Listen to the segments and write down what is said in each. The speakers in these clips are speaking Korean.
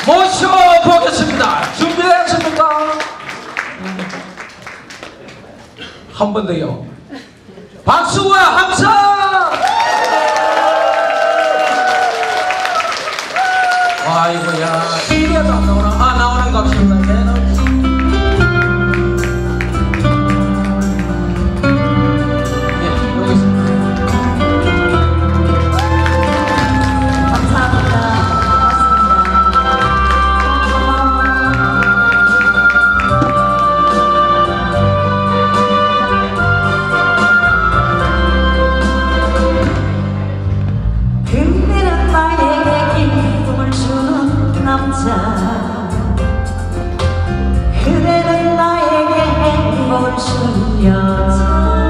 모셔보겠습니다. 준비되셨습니까? 한 번 더요. 박수와 함성! 아이고야, 이거도 안 나오나? 아, 나오는 것 같습니다. 그대는 나에게 행복을 주는 여자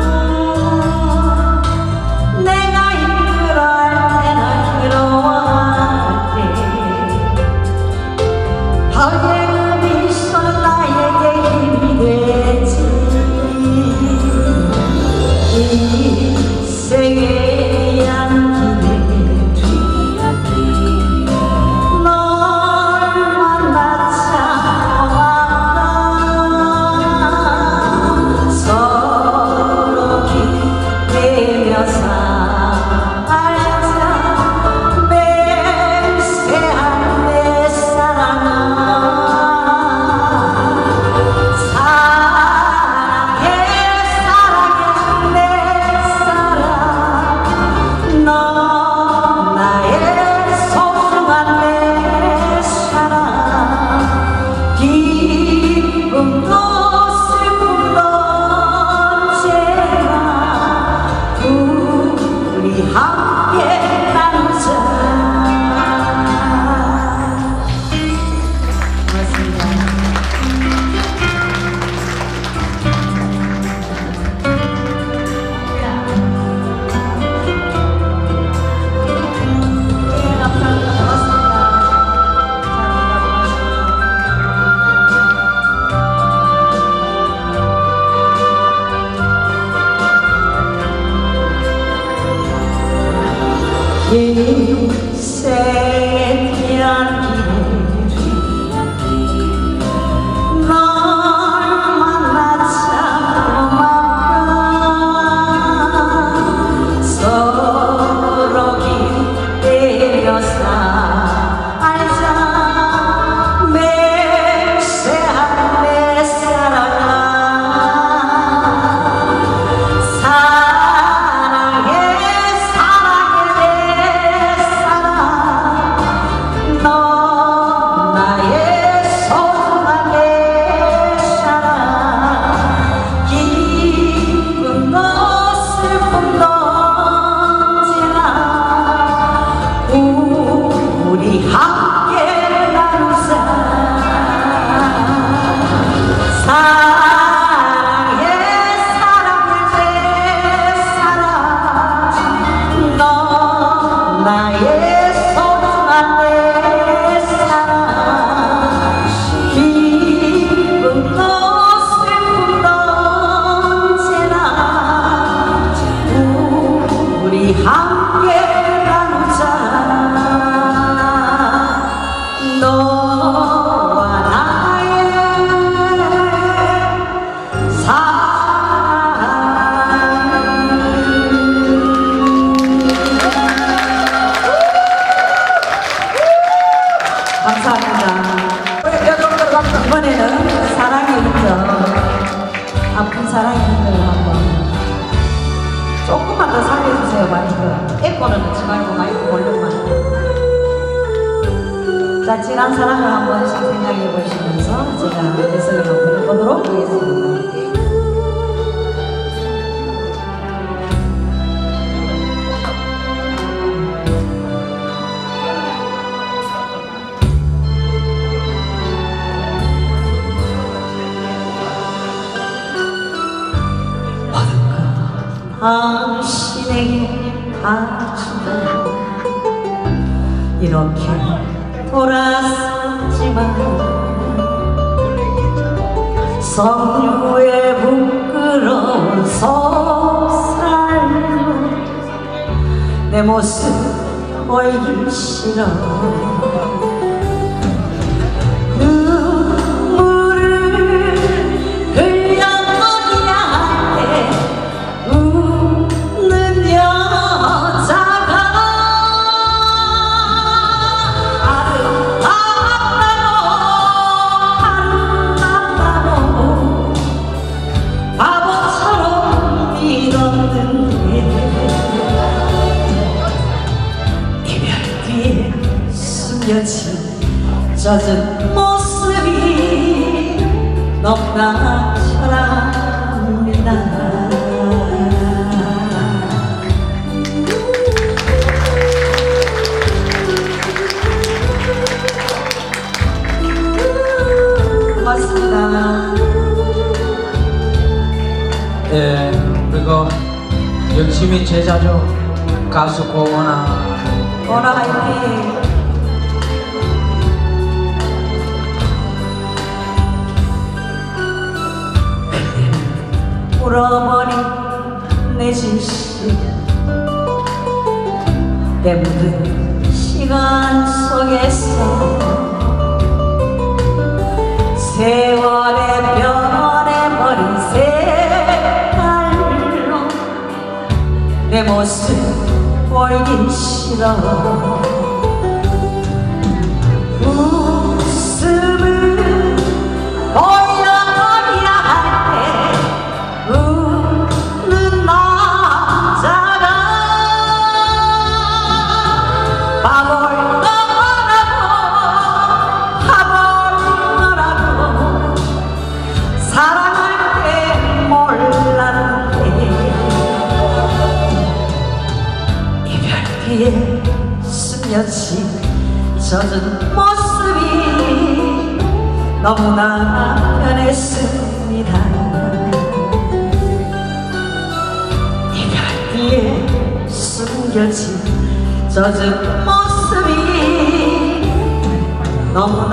내가 힘들어할 때나 괴로워할 때 너의 그 미소는 나에게 힘이 되지 인생의 향기를 인생의 향기를 널 만나 참 고맙다 서로 기대며 살자 맹세한 내 사랑아 이번에는 사랑의 흔적, 아픈 사랑의 흔적을 한번 조금만 더 살려주세요. 마이크 에코는 넣지 말고 마이크 볼륨만. 자, 지난 사랑을 한 번씩 생각해 보시면서 제가 해석을 한번 해보도록 하겠습니다. 당신에게 바치고 이렇게 돌아섰지만 석류의 부끄러운 속살로 내 모습 보이기 싫어 숨겨진 젖은 모습이 너무나 사랑합니다. 고맙습니다. 예, 그리고 열심히 제자죠. 가수 고원아. 고원아 화이팅. 울어버린 내 진실 때묻은 시간 속에서 세월에 변해버린 색깔로 내 모습 보이긴 싫어. 웃음을 보여야 할 때 웃는 남자가 바볼 거라고 바볼 거라고 사랑할 때 몰랐는데 이별 뒤에 스며진 젖은 모습이 너무나 변했습니다. 이별 뒤에 숨겨진 젖은 모습이 너무나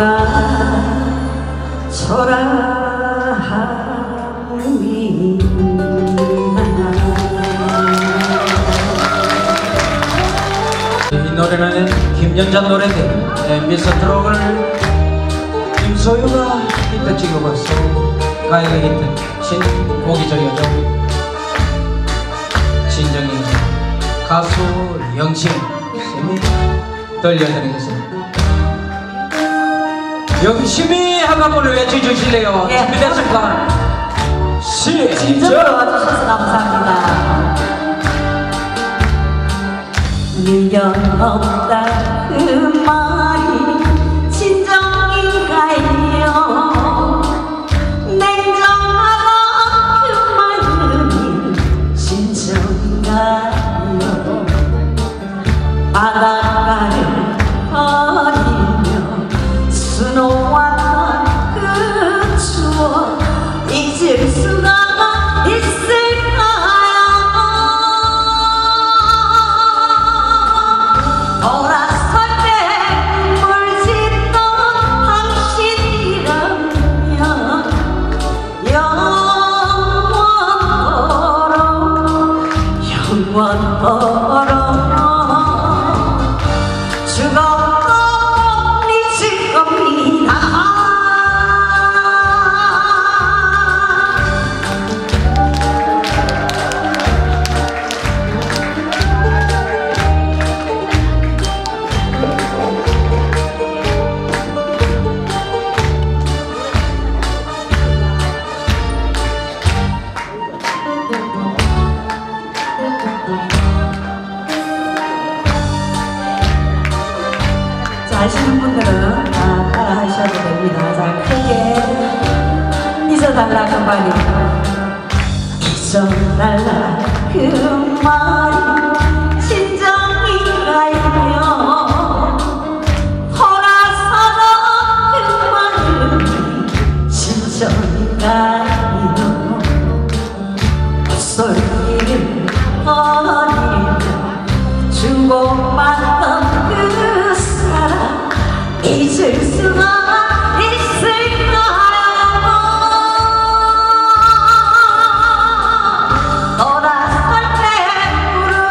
초라합니다. 이 노래는 김연자 노래인데 미스트록을 김소유가 히트 찍어봤어. 가요가 히트 신곡이 저기죠. 진정이 가수 영심 쌤이 들려드리겠습니다. 영심이 한 번을 외쳐주실래요? 예. 준비됐습니까? 진정으로 시작! 와주셔서 감사합니다. 미련 없다 그 말이 진정인가요? 냉정하다 그 말이 진정인가요? 바닷가를 거리며 수놓았던 그 추억 잊을 수가 있을까요? 돌아설 때 물 짓던 당신이라면 영원토록 죽어도 잊을 겁니다. 자, 아시는 분들은 다 따라 하셔도 됩니다. 자, 크게 잊어달라 그 말이 잊어달라 그 말이 진정인가요? 돌아서도 그 말이 진정인가요? 헛소리를 버리며 주고받던 그 사랑 잊을 수가 있을까요? 돌아설 때 부른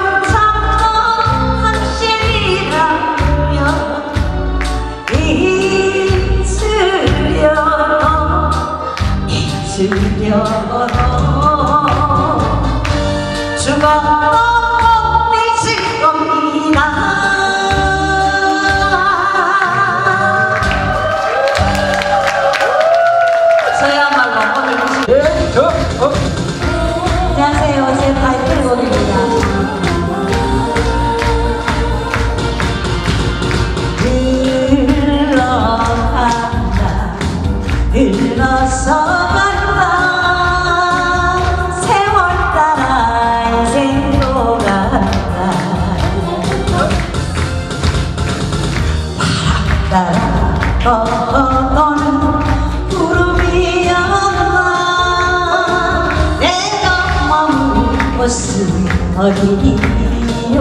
어디요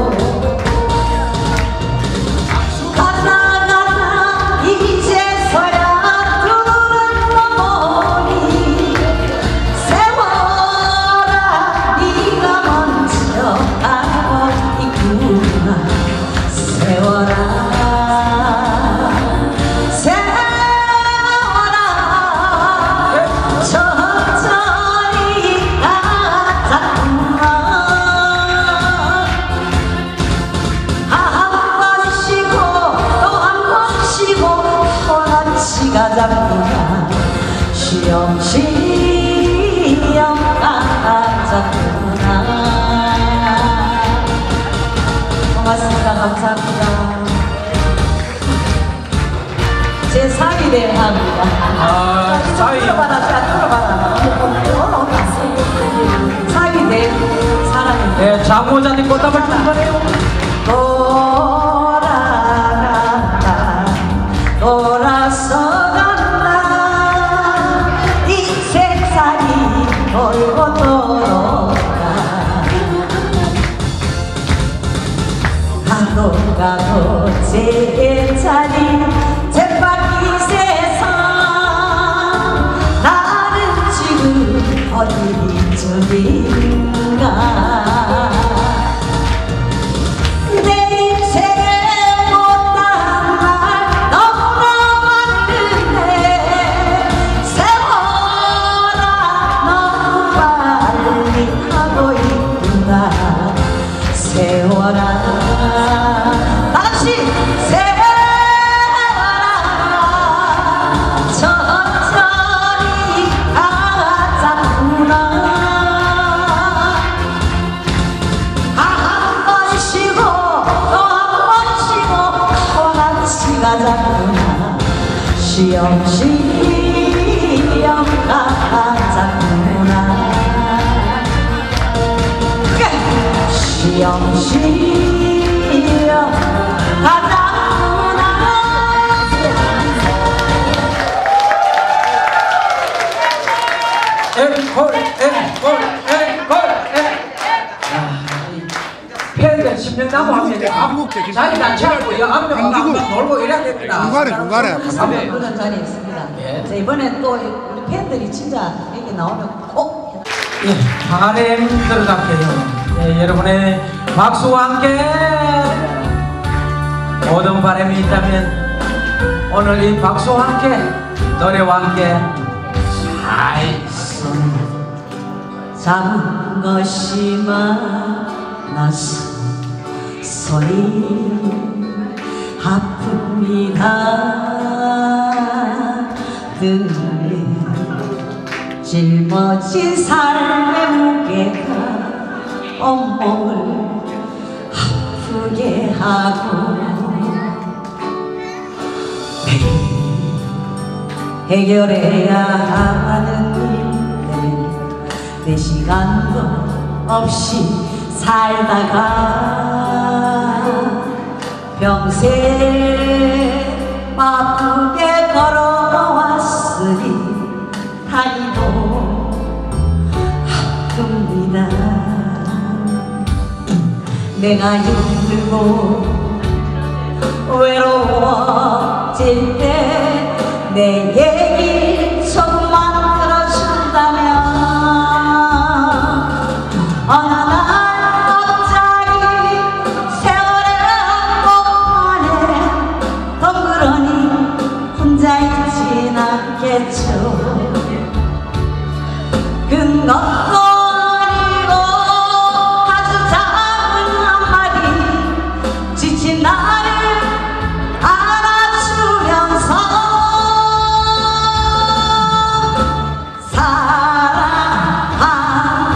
가자 가자 이제서야 눈을 떠보니 세워라 네가 먼저 가고 있구나 세워라 세워라 천천히 가자꾸나 한 번 쉬고 또 한 번 쉬고 또같이 가자꾸나 쉬엄쉬엄 가자꾸나 고맙습니다. 감사합니다. 제 사위 대회합니다. 사위. 들어봐라, 들어봐라. 사위 대 사랑입니다. 네, 장모자님 꽃다발 좀 거네요. 돌아간다, 돌아서 간다. 이 세상이 돌고 돌아가. 가도 가도 제자리 쳇바퀴 세상 나는 지금 어디쯤인가 내 인생에 못한 말 너무나 많은데 세워라 너무 빨리 하고 있구나 세워라 다시 세워라 천천히 가자꾸나 한 번 쉬고 또 한 번 쉬고 또 같이 가자꾸나 쉬엄쉬엄 가자꾸나 쉬엄쉬엄 가자꾸나 앵콜, 앵콜, 앵콜, 팬들 10명 남고 하면 자리도 안 채우고 앞면 놀고 이래야 됩니다. 중간에 그런 자리 있습니다. 예. 자, 이번에 또 우리 팬들이 진짜 여기 나오면 꼭 예, 한해 들어갈게요. 예, 여러분의 박수와 함께 모든 바람이 있다면 오늘 이 박수와 함께 노래와 함께 작은 것이 많아서 소리 아픕니다 등에 짊어진 삶의 무게가 온몸을 아프게 하고 해결해야 하는 일들 내 시간도 없이 살다가 평생 바쁘게 걸어왔으니 다리도 아픕니다 내가 힘들고 외로워질 때 내 얘기 조금만 들어준다면 어느 날 갑자기 세월의 한복판에 덩그러니 혼자 있진 않겠죠 근것도 아니고 아주 작은 한마디 지친 나를 안아주면서 사랑한다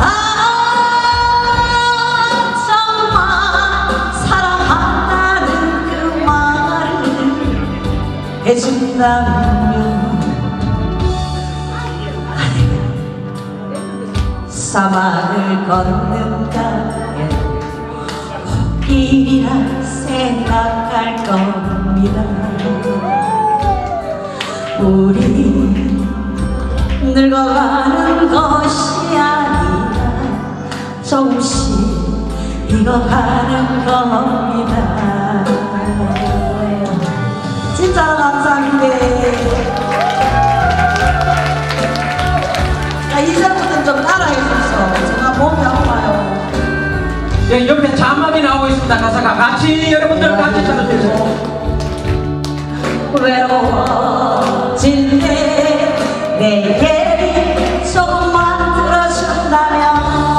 정말 사랑한다는 그 말을 해준다면 사막을 걷는다 길이라 생각할 겁니다 우리 늙어가는 것이 아니라 조금씩 익어가는 겁니다. 진짜로 감사합니다. 자, 이제부터는 좀 따라해 주소. 제가 몸이 아파요. 예, 옆에 자막이 나오고 있습니다. 가사가 같이 여러분들 같이 들어주세요. 외로워질 때 내게 조금만 들어준다면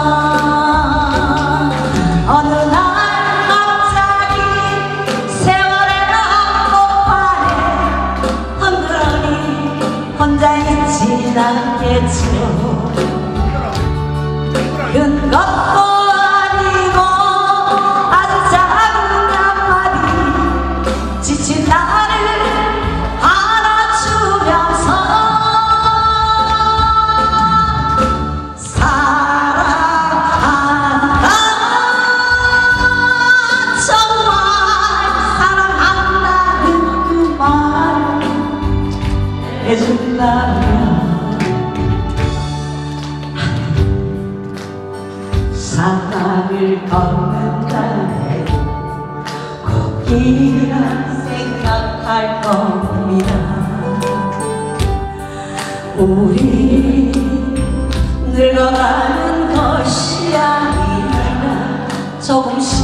어느 날 갑자기 세월의 한복판에 덩그러니 혼자 있진 않겠죠. 큰 것도 아니고 아주 작은 한마디 지친 나를 안아주면서 사랑한다, 정말 사랑한다는 그 말 해준다면 사랑을 걷는다 해도 꽃길이라 생각할 겁니다. 우리 늙어가는 것이 아니라 조금씩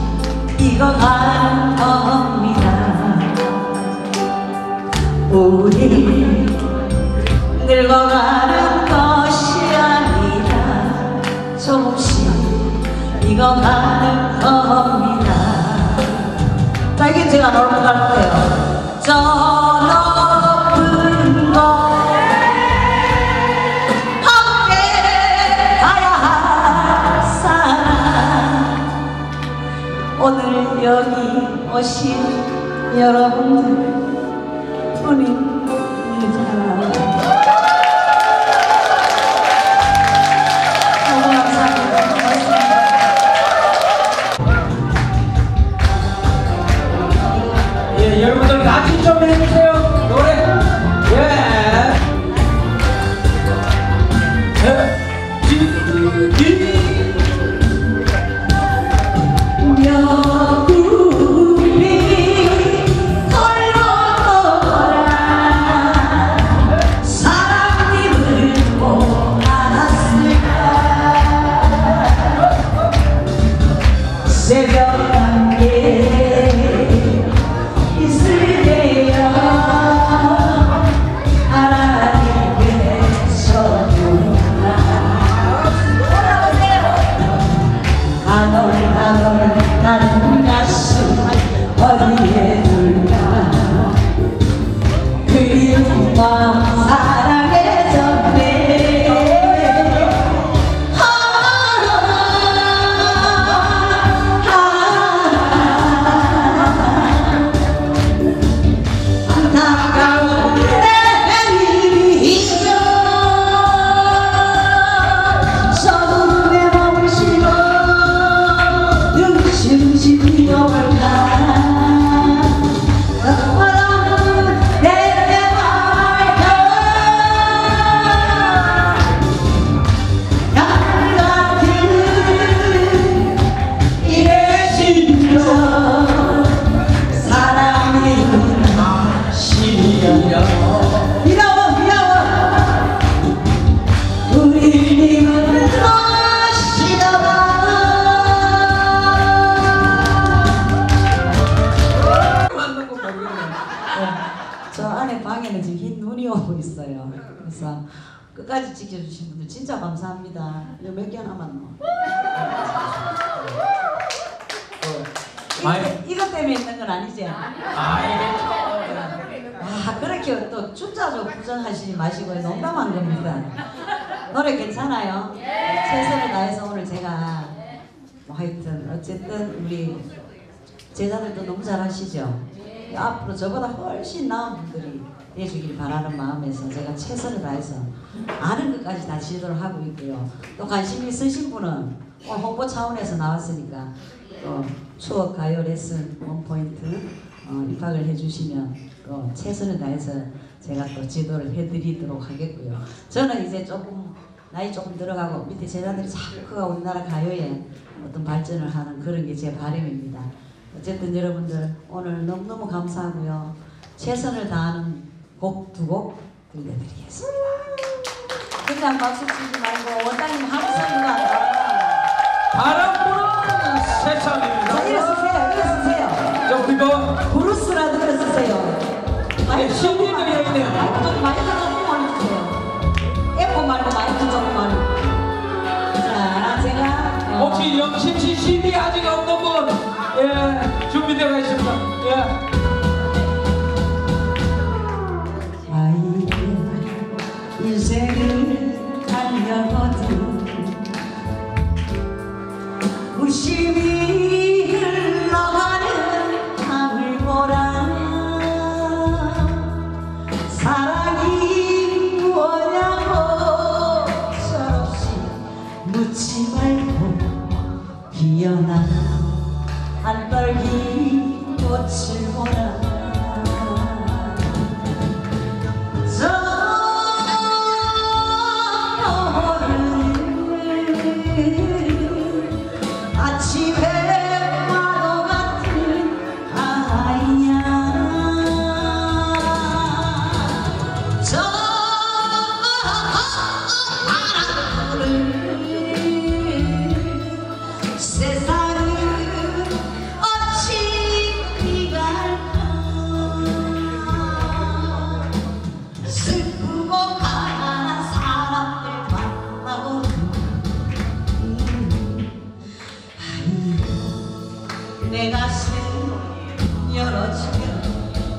익어가는 겁니다. 우리 늙어가는 것이 아니라 조금씩 익어가는 겁니다. 자, 이게 제가 넘어갈 거예요. 저 높은 곳 함께 가야 할 사람, 오늘 여기 오신 여러분들 뿐입니다. 여러분들 같이 좀 해주세요. 노래. 나는 가슴 어디에 둘까 그리운 마음 사랑해졌네. 안타까운 내 일이여 서둘러 멈추고 중심 뛰어갈까 너와는 내게 말까 양 같은 이의 심정 사랑이 시려 미워 우리님은 너시려다. 저 안에 방에는 지금 흰 눈이 오고 있어요. 그래서 끝까지 지켜주신 분들 진짜 감사합니다. 이거 몇 개 남았노? 이것 때문에 있는 건 아니지? 그렇게 또 숫자적 부정하시지 마시고 농담한 겁니다. 노래 괜찮아요? 최선을 다해서 오늘 제가 뭐 하여튼 어쨌든 우리 제자들도 너무 잘하시죠? 앞으로 저보다 훨씬 나은 분들이 되주길 바라는 마음에서 제가 최선을 다해서 아는 것까지 다 지도를 하고 있고요. 또 관심 있으신 분은 오늘 홍보 차원에서 나왔으니까 추억 가요 레슨 원포인트 입학을 해주시면 최선을 다해서 제가 또 지도를 해드리도록 하겠고요. 저는 이제 조금 나이 조금 들어가고 밑에 제자들이 자꾸 그가 우리나라 가요에 어떤 발전을 하는 그런 게 제 바람입니다. 어쨌든 여러분들 오늘 너무너무 감사하고요. 최선을 다하는 곡 2곡 들려드리겠습니다. 그냥 박수 치지 말고 원장님 하루성인가 바람 부는 세상입니다. 자, 일어서세요. 일어서세요. 자, 우리가 브루스라도 일어서세요. 신기한 게 있네요. 마이크 좀 많이 주세요. 에코 말고 마이크 조금만. 자, 제가 혹시 영신씨 CD 아직 없는 분? 예, 준비되어 있습니다. 예. 인생을 달려거든 무심히 흘러가는 강을 보라 사랑이 뭐냐고 철없이 묻지 말고 피어난 한떨기 꽃을 보라 아침에 파도 같은 아이야 저 바람을 세상을 어찌 갈까 슬프고 가난한 사람들 만나고 내 가슴 열어주면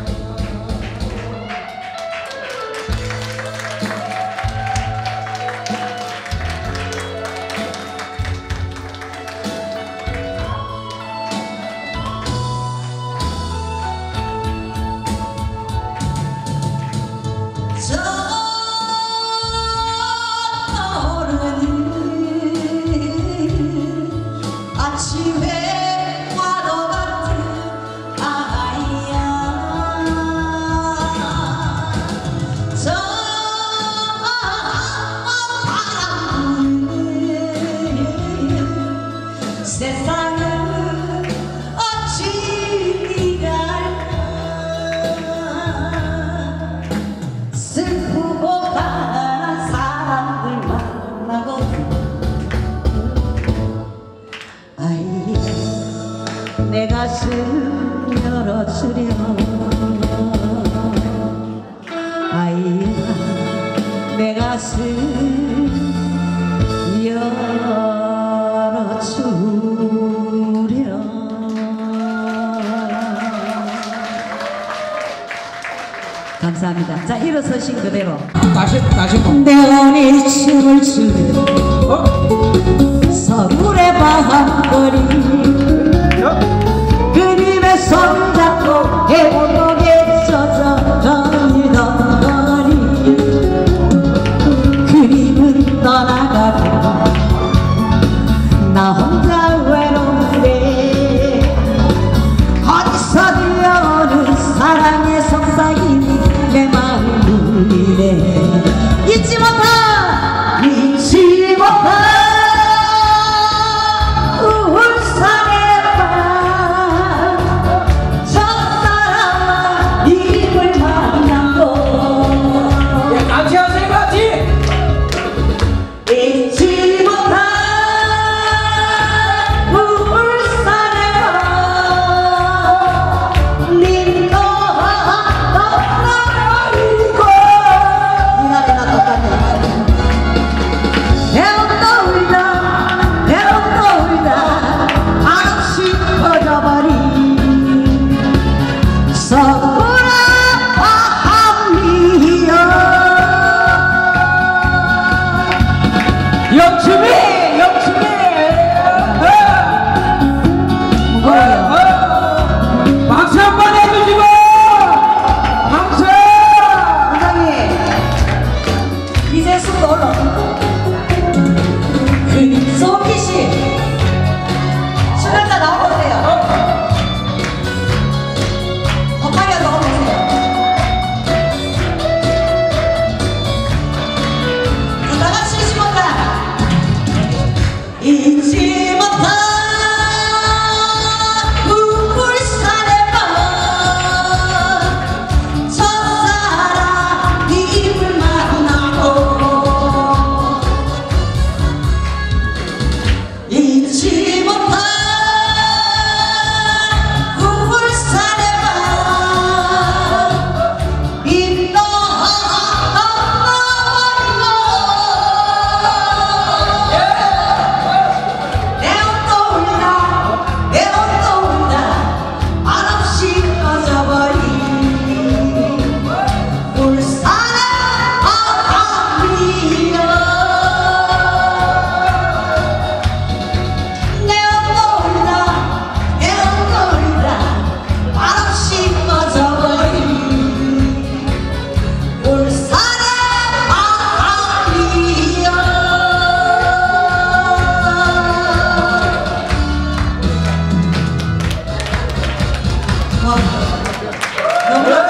아침에 파도 같은 아이야 저 바람 부는 세상을 어찌 갈까 슬프고 가난한 사람들 만나고 내 가슴 열어주려 아이야 내 가슴 열어주려 감사합니다. 자 일어서신 그대로 다시 대원이 춤을 추는 서울의 밤거리 그림에 손잡고 행복에 젖어 던지던 거리 그림은 떠나가고 나 혼자 외로운데 어디서 들려오는 사랑의 속삭임이 내 마음을 울리네 잊지 못한 울산의 너무